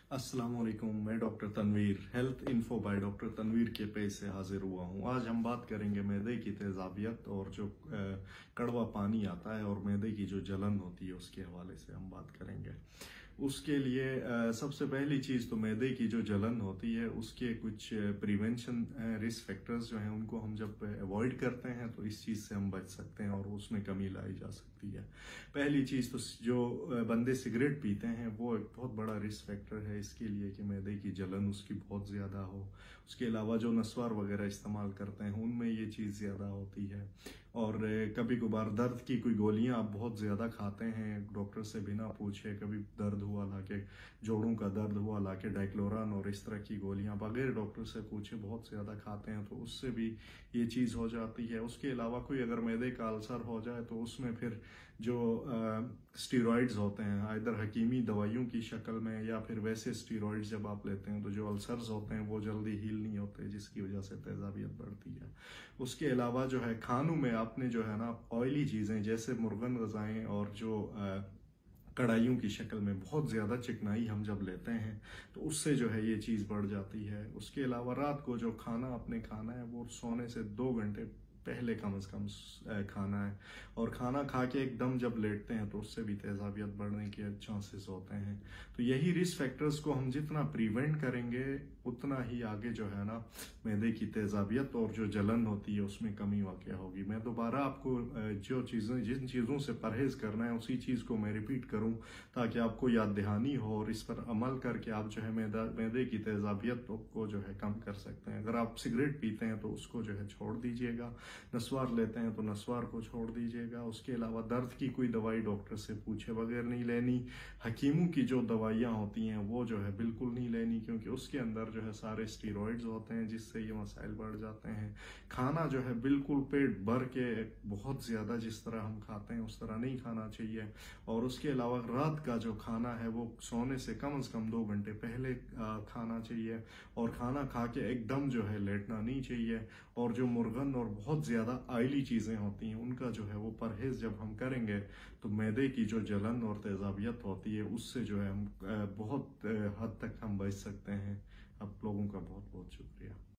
अस्सलाम वालेकुम। मैं doctor Tanveer health info by doctor Tanveer के पेज से हाजिर हुआ हूँ। आज हम बात करेंगे मैदे की तेजाबियत और जो कड़वा पानी आता है और मैदे की जो जलन होती है उसके हवाले से हम बात करेंगे। उसके लिए सबसे पहली चीज़ तो मैदे की जो जलन होती है उसके कुछ प्रिवेंशन रिस्क फैक्टर्स जो हैं उनको हम जब अवॉइड करते हैं तो इस चीज़ से हम बच सकते हैं और उसमें कमी लाई जा सकती है। पहली चीज़ तो जो बंदे सिगरेट पीते हैं वो एक बहुत बड़ा रिस्क फैक्टर है इसके लिए कि मैदे की जलन उसकी बहुत ज़्यादा हो। उसके अलावा जो नस्वार वगैरह इस्तेमाल करते हैं उनमें ये चीज़ ज़्यादा होती है। और कभी कभार दर्द की कोई गोलियां आप बहुत ज़्यादा खाते हैं, डॉक्टर से बिना पूछे कभी दर्द हुआ लाके, जोड़ों का दर्द हुआ लाके डाइक्लोरान और इस तरह की गोलियां बगैर डॉक्टर से पूछे बहुत ज़्यादा खाते हैं तो उससे भी ये चीज़ हो जाती है। उसके अलावा कोई अगर मैदे का अल्सर हो जाए तो उसमें फिर जो स्टीरॉइड्स होते हैं इधर हकीमी दवाइयों की शक्ल में या फिर वैसे स्टीरॉइड्स जब आप लेते हैं तो जो अल्सर्स होते हैं वो जल्दी हील नहीं होते जिसकी वजह से तेजाबियत बढ़ती है। उसके अलावा जो है खानों में आपने जो है ना ऑयली चीज़ें जैसे मुर्गन ग़िज़ाएं और जो कढ़ाइयों की शक्ल में बहुत ज़्यादा चिकनाई हम जब लेते हैं तो उससे जो है ये चीज़ बढ़ जाती है। उसके अलावा रात को जो खाना आपने खाना है वो सोने से 2 घंटे पहले कम से कम खाना है और खाना खा के एकदम जब लेटते हैं तो उससे भी तेजाबियत बढ़ने के चांसेस होते हैं। तो यही रिस्क फैक्टर्स को हम जितना प्रिवेंट करेंगे उतना ही आगे जो है ना मैदे की तेजाबियत और जो जलन होती है उसमें कमी वाक़या होगी। मैं दोबारा आपको जो चीज़ें जिन चीज़ों से परहेज़ करना है उसी चीज़ को मैं रिपीट करूं ताकि आपको याद दहानी हो और इस पर अमल करके आप जो है मैदे की तेजाबियत को जो है कम कर सकते हैं। अगर आप सिगरेट पीते हैं तो उसको जो है छोड़ दीजिएगा, नस्वार लेते हैं तो नस्वार को छोड़ दीजिएगा। उसके अलावा दर्द की कोई दवाई डॉक्टर से पूछे बगैर नहीं लेनी। हकीमों की जो दवाइयाँ होती हैं वो जो है बिल्कुल नहीं लेनी क्योंकि उसके अंदर जो है सारे स्टीरॉइड्स होते हैं जिससे ये मसाइल बढ़ जाते हैं। खाना जो है बिल्कुल पेट भर के बहुत ज़्यादा जिस तरह हम खाते हैं उस तरह नहीं खाना चाहिए। और उसके अलावा रात का जो खाना है वो सोने से कम 2 घंटे पहले खाना चाहिए और खाना खा के एकदम जो है लेटना नहीं चाहिए। और जो मुर्गन और बहुत ज़्यादा ऑयली चीज़ें होती हैं उनका जो है वो परहेज़ जब हम करेंगे तो मैदे की जो जलन और तेजाबियत होती है उससे जो है हम बहुत हद तक हम बच सकते हैं। आप लोगों का बहुत बहुत शुक्रिया।